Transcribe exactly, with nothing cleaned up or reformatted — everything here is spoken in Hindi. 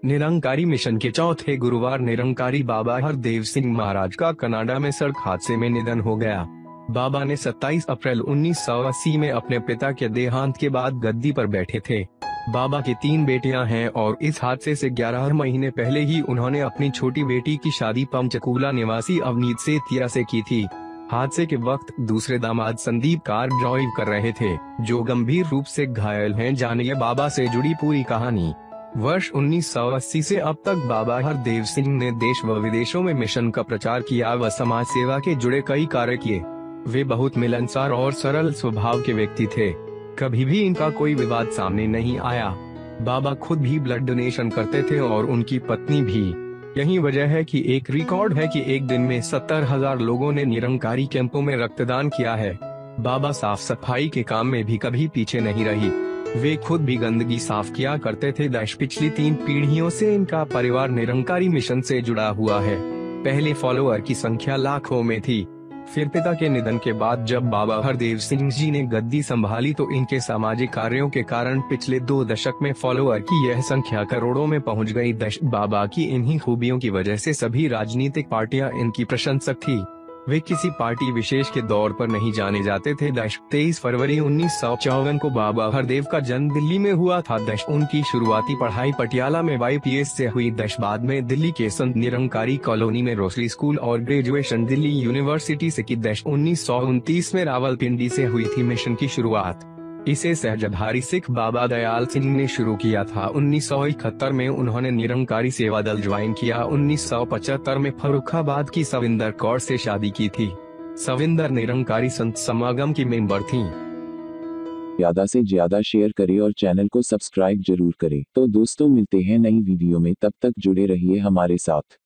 निरंकारी मिशन के चौथे गुरुवार निरंकारी बाबा हरदेव सिंह महाराज का कनाडा में सड़क हादसे में निधन हो गया। बाबा ने सत्ताईस अप्रैल उन्नीस सौ अस्सी में अपने पिता के देहांत के बाद गद्दी पर बैठे थे। बाबा की तीन बेटियां हैं और इस हादसे से ग्यारह महीने पहले ही उन्होंने अपनी छोटी बेटी की शादी पंचकूला निवासी अवनीत सेठिया से की थी। हादसे के वक्त दूसरे दामाद संदीप कार ड्राइव कर रहे थे, जो गंभीर रूप से घायल हैं। जानिए बाबा से जुड़ी पूरी कहानी। वर्ष उन्नीस सौ अस्सी से अब तक बाबा हरदेव सिंह ने देश व विदेशों में मिशन का प्रचार किया व समाज सेवा के जुड़े कई कार्य किए। वे बहुत मिलनसार और सरल स्वभाव के व्यक्ति थे। कभी भी इनका कोई विवाद सामने नहीं आया। बाबा खुद भी ब्लड डोनेशन करते थे और उनकी पत्नी भी। यही वजह है कि एक रिकॉर्ड है कि एक दिन में सत्तर हजार लोगों ने निरंकारी कैंपों में रक्तदान किया है। बाबा साफ सफाई के काम में भी कभी पीछे नहीं रही। वे खुद भी गंदगी साफ किया करते थे। दश पिछली तीन पीढ़ियों से इनका परिवार निरंकारी मिशन से जुड़ा हुआ है। पहले फॉलोअर की संख्या लाखों में थी। फिर पिता के निधन के बाद जब बाबा हरदेव सिंह जी ने गद्दी संभाली तो इनके सामाजिक कार्यों के कारण पिछले दो दशक में फॉलोअर की यह संख्या करोड़ों में पहुंच गई। दश बाबा की इन्हीं खूबियों की वजह से सभी राजनीतिक पार्टियां इनकी प्रशंसक थी। वे किसी पार्टी विशेष के दौर पर नहीं जाने जाते थे। दश तेईस फरवरी उन्नीस सौ चौवन को बाबा हरदेव का जन्म दिल्ली में हुआ था। दश उनकी शुरुआती पढ़ाई पटियाला में वाई पी एस से हुई। दश बाद में दिल्ली के संत निरंकारी कॉलोनी में रोसरी स्कूल और ग्रेजुएशन दिल्ली यूनिवर्सिटी से की। दश उन्नीस सौ उनतीस में रावलपिंडी से हुई थी मिशन की शुरुआत। इसे सहजधारी सिख बाबा दयाल सिंह ने शुरू किया था। उन्नीस सौ इकहत्तर में उन्होंने निरंकारी सेवा दल ज्वाइन किया। उन्नीस सौ पचहत्तर में फर्रुखाबाद की सविंदर कौर से शादी की थी। सविंदर निरंकारी संत समागम की मेंबर थीं। ज्यादा से ज्यादा शेयर करें और चैनल को सब्सक्राइब जरूर करें। तो दोस्तों मिलते हैं नई वीडियो में, तब तक जुड़े रहिए हमारे साथ।